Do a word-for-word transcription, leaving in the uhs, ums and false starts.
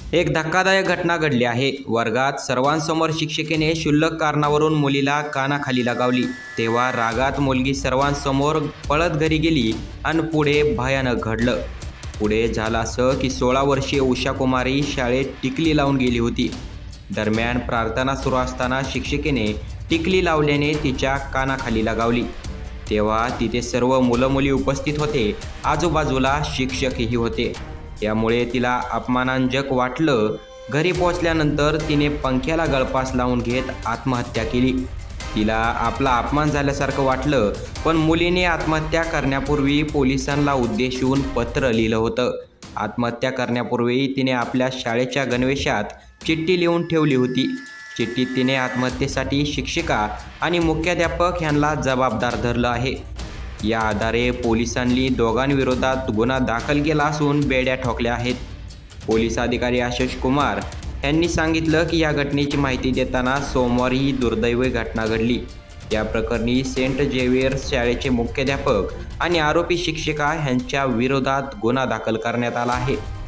एक धक्कादायक घटना घडली आहे। वर्गात सर्वांसमोर शिक्षिकेने क्षुल्लक कारणावरून मुलीला कानाखाली लगावली। तेव्हा रागात मुलगी सर्वांसमोर पळत घरी गेली आणि पुढे भयानक घडलं। पुढे झालं असं की सोळा वर्षीय उषा कुमारी शाळेत टिकली लावून गेली होती। दरम्यान प्रार्थना सुरू असताना शिक्षिकेने टिकली लावल्याने तिच्या कानाखाली लगावली। तेव्हा तिथे सर्व मुलं मुली उपस्थित होते, आजूबाजूला शिक्षकही होते। यामुळे तिला अपमानजनक वाटलं। घरी पोहोचल्यानंतर तिने पंख्याला गळफास लावून घेत आत्महत्या केली। तिला आपला अपमान झाल्यासारखं वाटलं, पण मुलीने आत्महत्या करण्यापूर्वी पोलिसांना उद्देशून पत्र लिहिलं होतं। आत्महत्या करण्यापूर्वी तिने आपल्या शाळेच्या गणवेशात चिठ्ठी लिहून ठेवली होती। चिठ्ठीत तिने आत्महत्येसाठी शिक्षिका आणि मुख्याध्यापक यांना जबाबदार धरलं आहे। या आधारे पोलिसांनी दोघांविरोधात गुन्हा दाखल केला असून बेड्या ठोकल्या आहेत। पोलीस अधिकारी आशिष कुमार यांनी सांगितलं की या घटनेची माहिती देताना सोमवारी ही दुर्दैवी घटना घडली। या प्रकरणी सेंट जेवियर्स शाळेचे मुख्याध्यापक आणि आरोपी शिक्षिका यांच्या विरोधात गुन्हा दाखल करण्यात आला आहे।